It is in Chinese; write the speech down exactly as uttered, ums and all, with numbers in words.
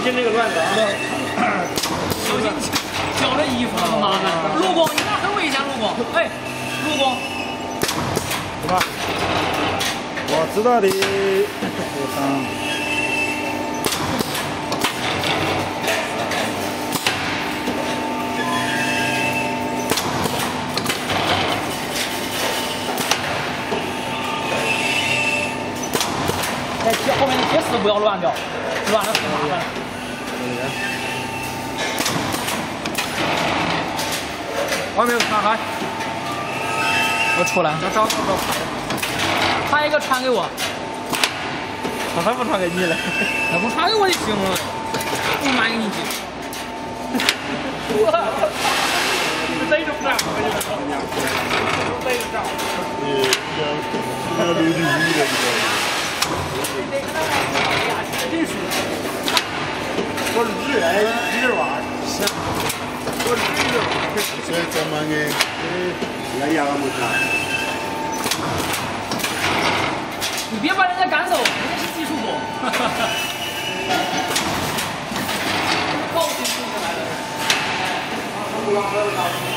心这个乱子啊！ 小心交这衣服很麻烦。陆工，你拿手围一下，陆工。哎，陆工。 是吧？我知道的，非常。 哎，后面的铁丝不要乱掉，乱了挺麻烦。 外面有传海， 我出来， 找找找找。 传一个传给我， 他还不传给你了？ 那不传给我就行了，不瞒你讲。 我，你逮着不了，逮着这儿。 你要要留点鱼的， 我是日哎，日娃，行，我是日娃。 所以咱们给来压不下。 你别把人家赶走，人家是技术工。高薪出来了。